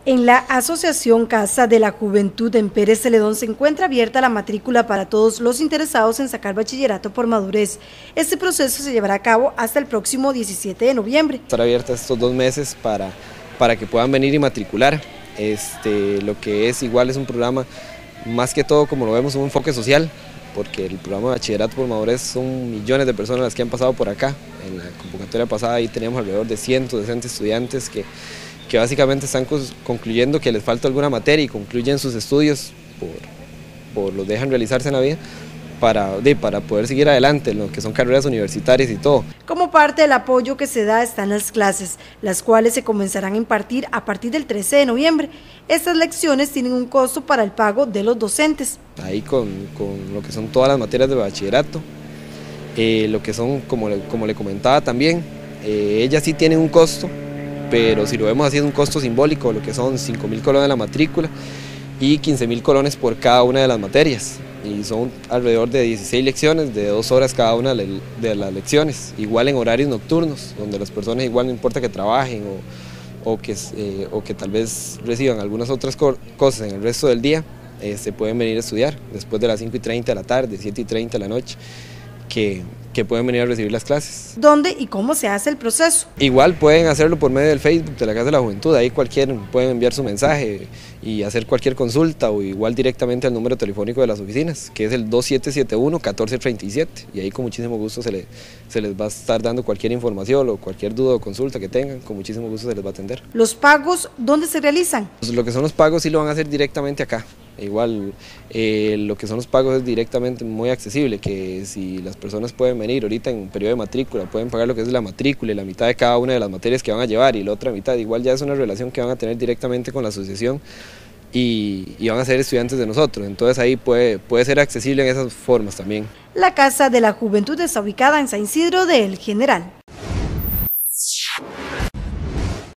En la Asociación Casa de la Juventud en Pérez Celedón se encuentra abierta la matrícula para todos los interesados en sacar bachillerato por madurez. Este proceso se llevará a cabo hasta el próximo 17 de noviembre. Estará abierta estos 2 meses para que puedan venir y matricular. Lo que es igual es un programa, más que todo como lo vemos, un enfoque social, porque el programa de bachillerato por madurez son millones de personas las que han pasado por acá. En la convocatoria pasada ahí teníamos alrededor de 160 estudiantes que básicamente están concluyendo que les falta alguna materia y concluyen sus estudios, los dejan realizarse en la vida para poder seguir adelante en lo que son carreras universitarias y todo. Como parte del apoyo que se da están las clases, las cuales se comenzarán a impartir a partir del 13 de noviembre. Estas lecciones tienen un costo para el pago de los docentes. Ahí con lo que son todas las materias de bachillerato, lo que son, como le comentaba también, ellas sí tienen un costo, pero si lo vemos así es un costo simbólico, lo que son 5.000 colones la matrícula y 15.000 colones por cada una de las materias, y son alrededor de 16 lecciones de 2 horas cada una de las lecciones, igual en horarios nocturnos, donde las personas igual no importa que trabajen o que tal vez reciban algunas otras cosas en el resto del día, se pueden venir a estudiar después de las 5:30 de la tarde, 7:30 de la noche, que pueden venir a recibir las clases. ¿Dónde y cómo se hace el proceso? Igual pueden hacerlo por medio del Facebook de la Casa de la Juventud, ahí pueden enviar su mensaje y hacer cualquier consulta, o igual directamente al número telefónico de las oficinas, que es el 2771-1437, y ahí con muchísimo gusto se les va a estar dando cualquier información o cualquier duda o consulta que tengan, con muchísimo gusto se les va a atender. ¿Los pagos dónde se realizan? Pues lo que son los pagos sí lo van a hacer directamente acá. Igual lo que son los pagos es directamente muy accesible, que si las personas pueden venir ahorita en periodo de matrícula, pueden pagar lo que es la matrícula y la mitad de cada una de las materias que van a llevar, y la otra mitad igual ya es una relación que van a tener directamente con la asociación y van a ser estudiantes de nosotros, entonces ahí puede ser accesible en esas formas también. La Casa de la Juventud está ubicada en San Isidro de El General.